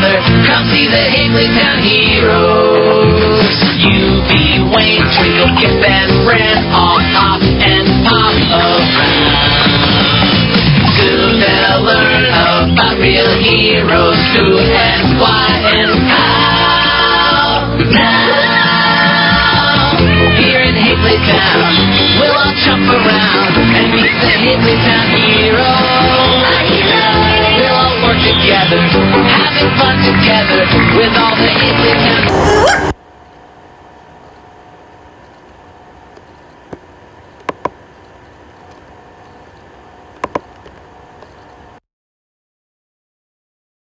together. Come see the Higglytown heroes. You be Wayne, Twinkle, Kip, and Fran, all hop and pop around. Soon they'll learn about real heroes, who and why and how. Now, here in Higglytown, we'll all jump around and meet the Higglytown heroes. We'll all work together, having fun together with all the Higglytown.